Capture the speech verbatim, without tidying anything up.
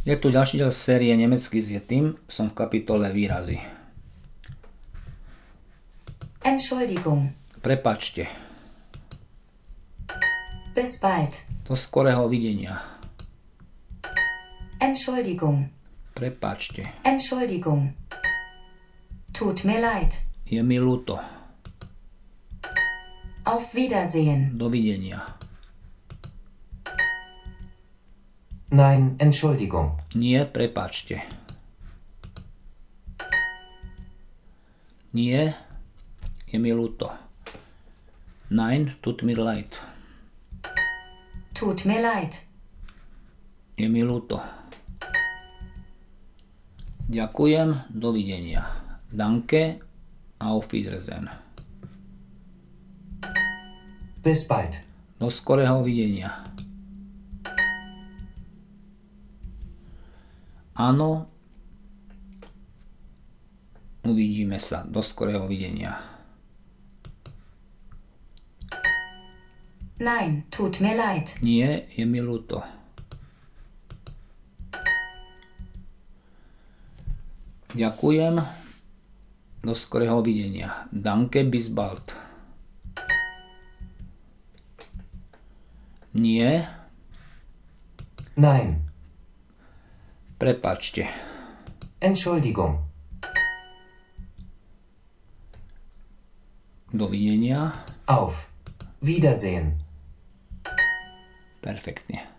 Je tu ďalší diel série Nemecky s Yetim. Som v kapitole výrazy. Entschuldigung. Prepáčte. Bis bald. Do skorého videnia. Entschuldigung. Prepáčte. Entschuldigung. Tut mir leid. Je mi ľúto. Auf Wiedersehen. Dovidenia. Nein, Entschuldigung. Nie, prepáčte. Nie, je mi ľúto. Nein, tut mir leid. Tut mir leid. Je mi ľúto. Ďakujem, dovidenia. Danke, auf Wiedersehen. Bis bald. Do skorého videnia. Áno, uvidíme sa. Do skorého videnia. Nein, tut mir leid. Nie, je mi ľúto. Ďakujem. Do skorého videnia. Danke, bis bald. Nie. Nein. Prepáčte. Entschuldigung. Dovidenia. Auf Wiedersehen. Perfektne.